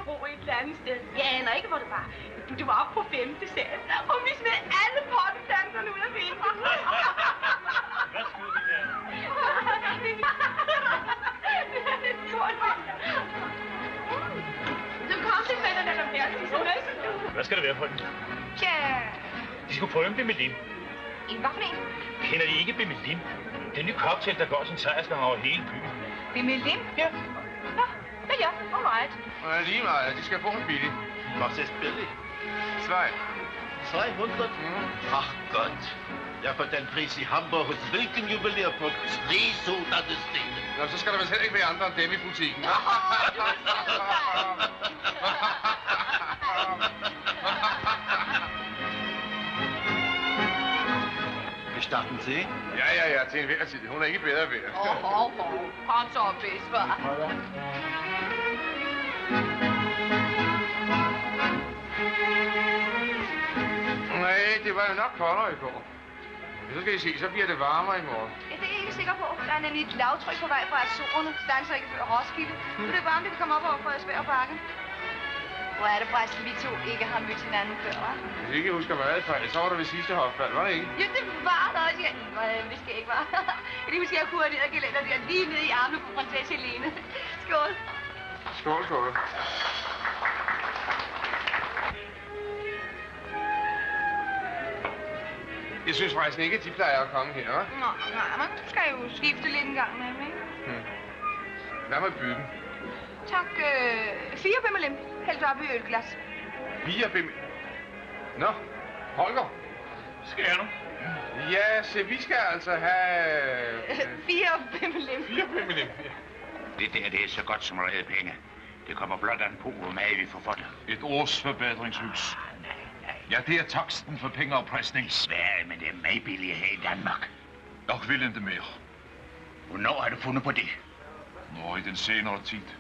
bo et eller andet sted. Jeg aner ikke, hvor det var. Det var oppe på 5. sal, og vi smed alle potteplanterne ud af vinduet. Hvad skulle de der? Så kom det med den der næsten. Hvad skal det være for den? Ja. De skulle prøve en Bimmelim. En hvad for en? Kender I ikke Bimmelim? Den nye cocktail, der går sin sejrsgang over hele byen. Bimmelim? Ja. Nå, ja, all right. Ja, lige meget. De skal få en billig. Was ist billig? 2. 200? Ach Gott. Ja, for den pris i Hamburg hos hvilken juveler på Striso, der det stille. Nå, så skal der vist heller ikke være andre end dem i butikken. Gestatten Sie? Ja, til enhver tid. Hun er ikke bedre ved. Kom så, bedstfar. Nej, det var jo nok koldere i går. Så skal I se, så bliver det varmere i morgen. Ja, det er jeg ikke sikker på. Der er nemlig et lavtryk på vej fra Azorerne. Stanser ikke før Roskilde. Så det er varmt, at vi kommer op over Frederiksberg Bakken. Hvor er det forresten, vi to ikke har mødt hinanden før, hva'? Hvis ikke husker meget fejl, så var der ved sidste hofbald, var det ikke? Ja, det var der også. Det skal ikke være. Jeg lige husker, at jeg kunne have ned og gelænder der lige ned i armene på prinsesse Helene. Skål. Skål, skål. Jeg synes faktisk ikke, at de plejer at komme her, hva'? Nej, man skal jo skifte lidt en gang med dem, ikke? Hvad med byggen? Tak. 4 Bimmelim. Hældt op i ølglas. 4 Bimmelim. Nå, Holger. Skal jeg nu? Ja, se, vi skal altså have... 4 Bimmelim. 4 Bimmelim. Det der, det er så godt som redde penge. Det kommer blot an på, hvor meget vi får for det. Et årsforbedringshus. Nej. Ja, det er taksten for pengeafpresning. Sverige, men det er meget billigere her i Danmark. Jeg vil ikke mere. Hvornår har du fundet på det? Nå, i den senere tid.